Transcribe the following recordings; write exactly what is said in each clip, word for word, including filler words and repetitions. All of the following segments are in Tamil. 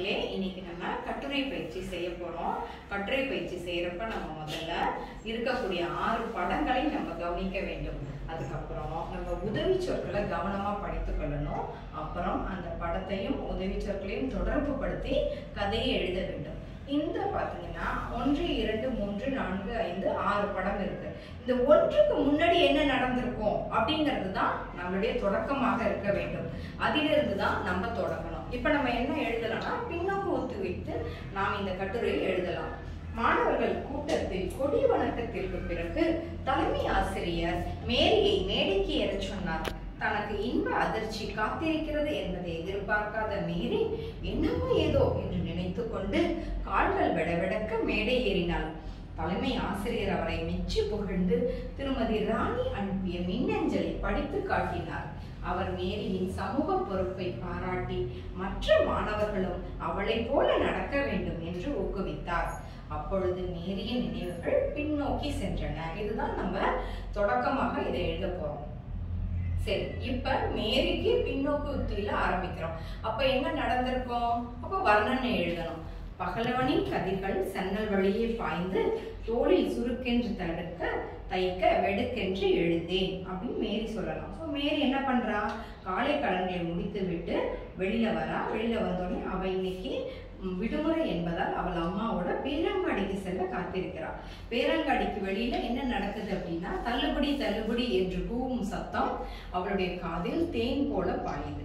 மாணவர்களே, இன்னைக்கு நம்ம கட்டுரை பயிற்சி செய்ய போறோம். கட்டுரை பயிற்சி செய்யறப்ப நம்ம முதல்ல இருக்கக்கூடிய ஆறு படங்களை நம்ம கவனிக்க வேண்டும். அதுக்கப்புறம் நம்ம உதவி சொற்களை கவனமா படித்துக் கொள்ளணும். அப்புறம் அந்த படத்தையும் உதவி சொற்களையும் தொடர்பு படுத்தி கதையை எழுத வேண்டும். இந்த பாத்தீங்கன்னா ஒன்று இரண்டு மூன்று நான்கு ஐந்து ஆறு படம் இருக்கு. இந்த ஒன்றுக்கு முன்னாடி என்ன நடந்திருக்கும் அப்படிங்கிறது தான் நம்மளுடைய தொடக்கமாக இருக்க வேண்டும். அதிலிருந்து தான் நம்ம தொடங்கணும். இப்ப நம்ம என்ன எழுதலாம்னா, பின்னோக்கு ஒத்து வைத்து நாம் இந்த கட்டுரையை எழுதலாம். மாணவர்கள் கூட்டத்தில் கொடி வணக்கத்திற்கு பிறகு தலைமை ஆசிரியர் மேரியை மேடைக்கு ஏற சொன்னார். தனக்கு இன்ப அதிர்ச்சி காத்திருக்கிறது என்பதை எதிர்பார்க்காத மேரி என்னமோ ஏதோ என்று நினைத்து கொண்டு கால்கள் விடவிடக்க மேடை ஏறினாள். தலைமை ஆசிரியர் அவரை மெச்சி புகழ்ந்து திருமதி ராணி அனுப்பிய மின்னஞ்சலை படித்து காட்டினார். அவர் மேரியின் சமூக பொறுப்பை பாராட்டி மற்ற மாணவர்களும் அவளை போல நடக்க வேண்டும் என்று ஊக்குவித்தார். அப்பொழுது மேரியின் நினைவுகள் பின்னோக்கி சென்றன. இதுதான் நம்ம தொடக்கமாக இதை எழுத போறோம். சரி, இப்ப மேரிக்கு பின்னோக்கு உத்தியில ஆரம்பிக்கிறோம். அப்ப என்ன நடந்திருக்கும்? அப்ப வர்ணனை எழுதணும். பகலவனின் கதிர்கள் சன்னல் வழியே பாய்ந்து தோளில் சுருக்கென்று தடுக்க தைக்க வெடுக்கென்று எழுந்தேன் அப்படின்னு மேரி சொல்லலாம். ஸோ மேரி என்ன பண்றா? காலை கடன்களை முடித்து விட்டு வெளியில வரா. வெளியில வந்தோடனே அவ இன்னைக்கு விடுமுறை என்பதால் அவள் அம்மாவோட பேரங்காடிக்கு செல்ல காத்திருக்கிறாள். பேரங்காடிக்கு வெளியில என்ன நடக்குது அப்படின்னா, தள்ளுபடி தள்ளுபடி என்று கூவும் சத்தம் அவளுடைய காதில் தேன் போல பாயுது.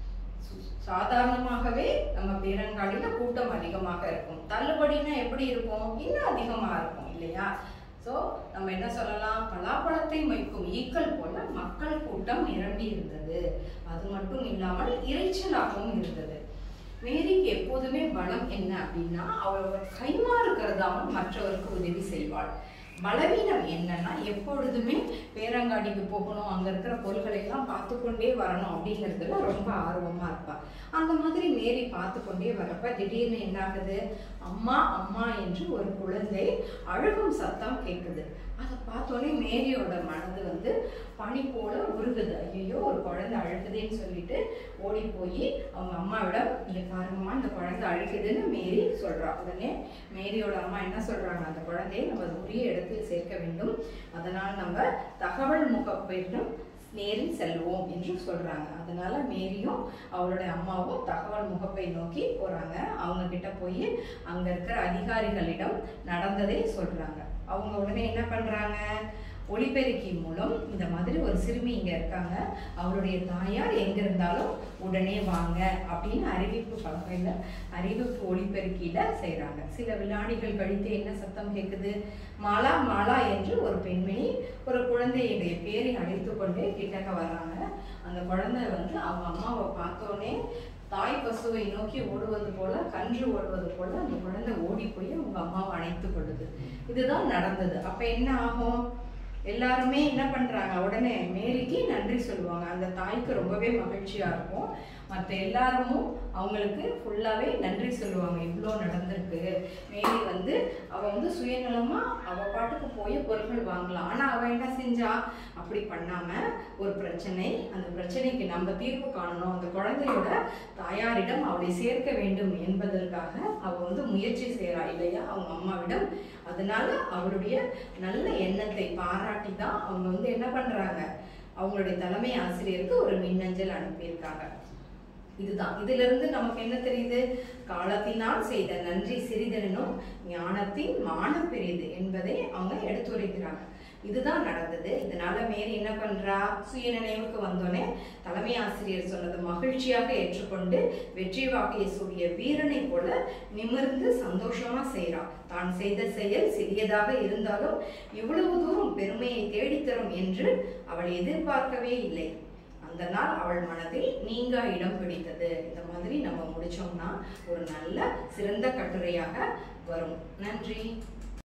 சாதாரணமாகவே நம்ம பேரங்காடியில கூட்டம் அதிகமாக இருக்கும். தள்ளுபடினா எப்படி இருக்கும்? இன்னும் அதிகமா இருக்கும் இல்லையா? சோ நம்ம என்ன சொல்லலாம்? பலாப்பழத்தை மொய்க்கும் ஈக்கள் போல மக்கள் கூட்டம் நிரம்பி இருந்தது. அது மட்டும் இல்லாமல் இறைச்சலாகவும் இருந்தது. மேரிக்கு எப்போதுமே பலம் என்ன அப்படின்னா, அவள் கைமாறு கருதாமல் மற்றவருக்கு உதவி செய்வாள். பலவீனம் என்னன்னா, எப்பொழுதுமே பேரங்காடிக்கு போகணும், அங்க இருக்கிற பொருள்களை எல்லாம் பார்த்து கொண்டே வரணும் அப்படிங்கிறதுல ரொம்ப ஆர்வமா இருப்பா. அந்த மாதிரி மேரி பார்த்து கொண்டே வரப்ப திடீர்னு என்ன ஆகுது? அம்மா அம்மா என்று ஒரு குழந்தை அழுகும் சத்தம் கேட்குது. அதை பார்த்தோன்னே மேரியோட மனது வந்து பனி போல உருகுது. ஐயோ, ஒரு குழந்தை அழுகுதுன்னு சொல்லிட்டு ஓடி போய் அவங்க அம்மாவிடம், இங்க பாருங்கம்மா, இந்த குழந்தை அழுகுதுன்னு மேரி சொல்றா. உடனே மேரியோட அம்மா என்ன சொல்றாங்க? அந்த குழந்தையை நம்ம உரிய இடத்தில் சேர்க்க வேண்டும், அதனால் நம்ம தகவல் முகப்பிடம் நேரில் செல்வோம் என்று சொல்றாங்க. அதனால மேரியும் அவளுடைய அம்மாவும் தகவல் முகப்பை நோக்கி போறாங்க. அவங்க கிட்ட போய் அங்க இருக்கிற அதிகாரிகளிடம் நடந்ததை சொல்றாங்க. அவங்க உடனே என்ன பண்றாங்க? ஒளிபெருக்கி மூலம் இந்த மாதிரி ஒரு சிறுமி இங்க இருக்காங்க, அவருடைய தாயார் எங்க இருந்தாலும் உடனே வாங்க அப்படின்னு அறிவிப்பு பலகையில அறிவிப்பு ஒளிபெருக்கியில செய்யறாங்க. சில வினாடிகள் கழித்து என்ன சத்தம் கேட்குது? மாலா மாலா என்று ஒரு பெண்மணி ஒரு குழந்தையுடைய பேரை அழைத்து கொண்டே கிட்டக்க வர்றாங்க. அந்த குழந்தை வந்து அவங்க அம்மாவை பார்த்தோன்னே தாய் பசுவை நோக்கி ஓடுவது போல, கன்று ஓடுவது போல அந்த குழந்தை ஓடி போய் அவங்க அம்மாவை அணைத்து கொள்ளுது. இதுதான் நடந்தது. அப்ப என்ன ஆகும்? எல்லாருமே என்ன பண்றாங்க? உடனே மேரிக்கு நன்றி சொல்லுவாங்க. அந்த தாய்க்கு ரொம்பவே மகிழ்ச்சியா இருக்கும். மற்ற எல்லாருமும் அவங்களுக்கு ஃபுல்லாவே நன்றி சொல்லுவாங்க. இவ்வளோ நடந்திருக்கு. மேரி வந்து அவ வந்து சுயநலமா அவ பாட்டுக்கு போய் பொருட்கள் வாங்கலாம். ஆனா அவ என்ன செஞ்சா? அப்படி பண்ணாம ஒரு பிரச்சனை, அந்த பிரச்சனைக்கு நம்ம தீர்வு காணணும், அந்த குழந்தையோட தாயாரிடம் அவளை சேர்க்க வேண்டும் என்பதற்காக அவ வந்து முயற்சி செய்யறா இல்லையா அவங்க அம்மாவிடம். அதனால அவளுடைய நல்ல எண்ணத்தை பாராட்டி தான் அவங்க வந்து என்ன பண்றாங்க? அவங்களுடைய தலைமை ஆசிரியருக்கு ஒரு மின்னஞ்சல் அனுப்பியிருக்காங்க. இதுதான். இதுல இருந்து நமக்கு என்ன தெரியுது? காலத்தினால் செய்த நன்றி சிறிதெனும் ஞானத்தின் மானம் பெரியது என்பதை அவங்க எடுத்துரைக்கிறாங்க. இதுதான் நடந்தது. இதனால மேரி என்ன பண்றா? சுய நினைவுக்கு வந்தோடனே தலைமை ஆசிரியர் சொன்னது மகிழ்ச்சியாக ஏற்றுக்கொண்டு வெற்றி வாக்கையை சூடிய வீரனை போல நிமிர்ந்து சந்தோஷமா செய்யறா. தான் செய்த செயல் சிறியதாக இருந்தாலும் இவ்வளவு தூரம் பெருமையை தேடித்தரும் என்று அவள் எதிர்பார்க்கவே இல்லை. அந்த நாள் அவள் மனதில் நீங்கா இடம் பிடித்தது. இந்த மாதிரி நம்ம முடிச்சோம்னா ஒரு நல்ல சிறந்த கட்டுரையாக வரும். நன்றி.